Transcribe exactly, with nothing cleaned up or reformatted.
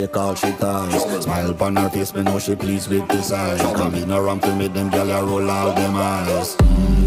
Take all she ties. Smile upon her face, me know she pleased with this eyes. Come in around to meet them, girl, I roll out them eyes. Mm.